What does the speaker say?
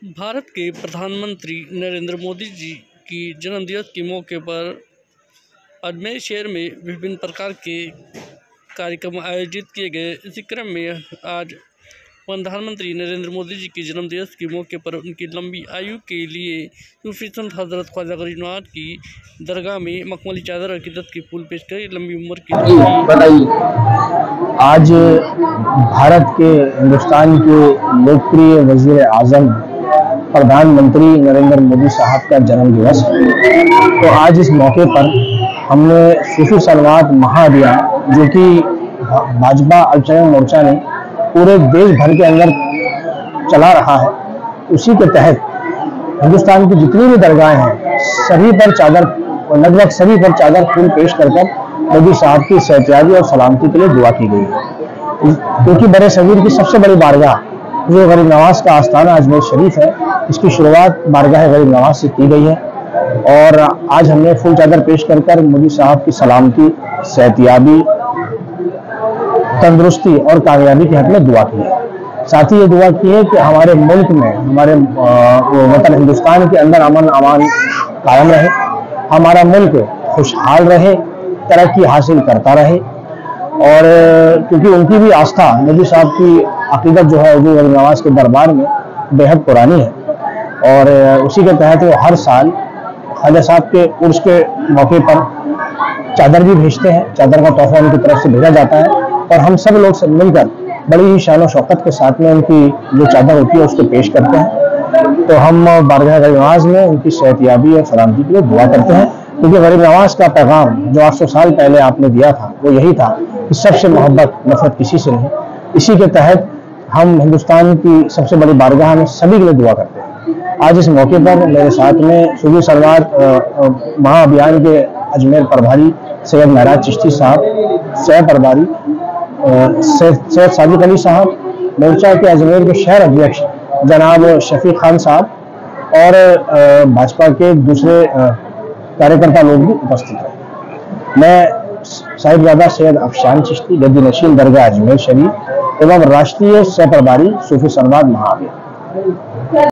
भारत के प्रधानमंत्री नरेंद्र मोदी जी की जन्मदिवस के मौके पर अजमेर शहर में विभिन्न प्रकार के कार्यक्रम आयोजित किए गए। इसी क्रम में आज प्रधानमंत्री नरेंद्र मोदी जी के जन्मदिवस के मौके पर उनकी लंबी आयु के लिए सूफी संत हजरत ख्वाजा गरीब नवाज की दरगाह में मखमली चादर अकीदत के फूल पेश कर लंबी उम्र की बताइए। आज भारत के हिंदुस्तान के लोकप्रिय वजीर आजम प्रधानमंत्री नरेंद्र मोदी साहब का जन्म दिवस है। तो आज इस मौके पर हमने सूफी सलवात महाअभियान जो कि भाजपा अल्पसंख्यक मोर्चा ने पूरे देश भर के अंदर चला रहा है, उसी के तहत हिंदुस्तान की जितनी भी दरगाहें हैं सभी पर चादर, लगभग सभी पर चादर फूल पेश कर मोदी साहब की सेहतयाबी और सलामती के लिए दुआ की गई है। क्योंकि बड़े सगीर की सबसे बड़ी बारगाह जो गरीब नवाज का आस्थाना अजमेर शरीफ है, इसकी शुरुआत बारगाह गरीब नवाज से की गई है और आज हमने फूल चादर पेश कर मोदी साहब की सलामती, सेहतयाबी, तंदुरुस्ती और कामयाबी के हक में दुआ की है। साथ ही ये दुआ की है कि हमारे मुल्क में, हमारे वतन हिंदुस्तान के अंदर अमन अमान कायम रहे, हमारा मुल्क खुशहाल रहे, तरक्की हासिल करता रहे। और क्योंकि उनकी भी आस्था, मोदी साहब की अकीदत जो है वो गरीब नवाज के दरबार में बेहद पुरानी है और उसी के तहत वो हर साल ख्वाजा साहब के उर्स के मौके पर चादर भी भेजते हैं। चादर का तोहफा उनकी तरफ से भेजा जाता है और हम सब लोग सब मिलकर बड़ी ही शान और शौकत के साथ में उनकी जो चादर होती है उसको पेश करते हैं। तो हम बारगाह गरीब नवाज में उनकी सेहतयाबी और सलामती के लिए दुआ करते हैं, क्योंकि गरीब नवाज का पैगाम जो 800 साल पहले आपने दिया था वो यही था कि सबसे मोहब्बत, नफरत किसी से नहीं। इसी के तहत हम हिंदुस्तान की सबसे बड़ी बारगाह में सभी के लिए दुआ करते हैं। आज इस मौके पर मेरे साथ में सूफी सलवात महाअभियान के अजमेर प्रभारी सैयद महराज चिश्ती साहब, सह प्रभारी सैयद सादिक अली साहब, मोर्चा के अजमेर के शहर अध्यक्ष जनाब शफीक खान साहब और भाजपा के दूसरे कार्यकर्ता लोग भी उपस्थित हैं। मैं साहिबजादा सैयद अफशान चिश्ती, गद्दी नशीन दरगाह अजमेर शरीफ एवं राष्ट्रीय सह प्रभारी सूफी सलवात महाअभियान।